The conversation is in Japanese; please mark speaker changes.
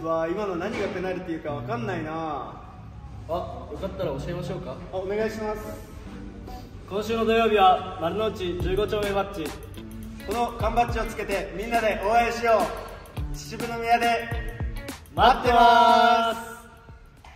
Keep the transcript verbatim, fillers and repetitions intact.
Speaker 1: うわー、今の何がペナルティーかわかんないな。
Speaker 2: あ、よかったら教えましょうか。
Speaker 1: あ、お願いします。
Speaker 2: 今週の土曜日は丸の内じゅうご丁目バッジ。
Speaker 1: この缶バッジをつけてみんなで応援しよう。秩父宮で
Speaker 2: 待ってます。